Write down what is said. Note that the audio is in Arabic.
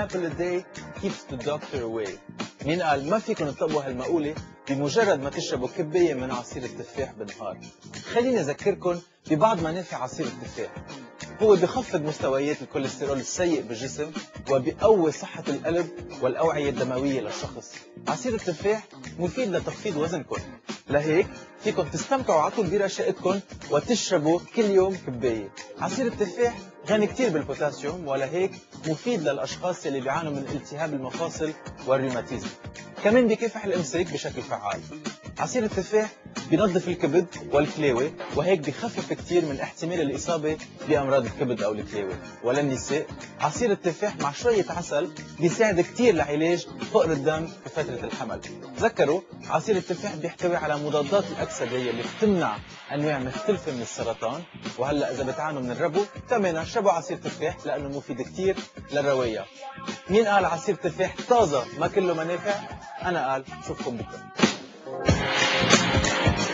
apple a day keeps the doctor away. مين قال ما فيكم تطبقوا هالمقولة بمجرد ما تشربوا كباية من عصير التفاح بالنهار؟ خليني أذكركم ببعض منافع عصير التفاح. هو بخفض مستويات الكوليسترول السيء بالجسم وبيقوي صحة القلب والأوعية الدموية للشخص. عصير التفاح مفيد لتخفيض وزنكم، لهيك فيكم تستمتعوا على طول برشاقتكم وتشربوا كل يوم كباية. عصير التفاح غني كتير بالبوتاسيوم ولهيك مفيد للأشخاص اللي بيعانوا من التهاب المفاصل والروماتيزم. كمان بيكافح الإمساك بشكل فعال. عصير التفاح بينظف الكبد والكليوي وهيك بيخفف كتير من احتمال الإصابة بأمراض الكبد أو الكليوي. وللنساء عصير التفاح مع شوية عسل بيساعد كتير لعلاج فقر الدم في فترة الحمل. تذكروا عصير التفاح بيحتوي على مضادات الأكسدة اللي بتمنع أنواع مختلفة من السرطان. وهلأ إذا بتعانوا من الربو كمان اشربوا عصير تفاح لأنه مفيد كتير للرواية. مين قال عصير تفاح طازة ما كله منافع؟ أنا قال. شوفكم بكرة.